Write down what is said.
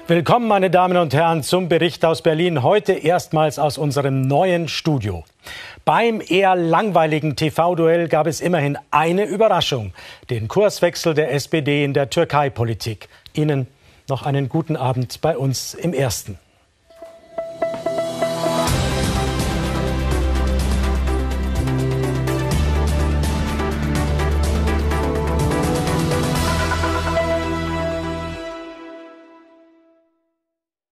Willkommen, meine Damen und Herren, zum Bericht aus Berlin. Heute erstmals aus unserem neuen Studio. Beim eher langweiligen TV-Duell gab es immerhin eine Überraschung: den Kurswechsel der SPD in der Türkei-Politik. Ihnen noch einen guten Abend bei uns im Ersten.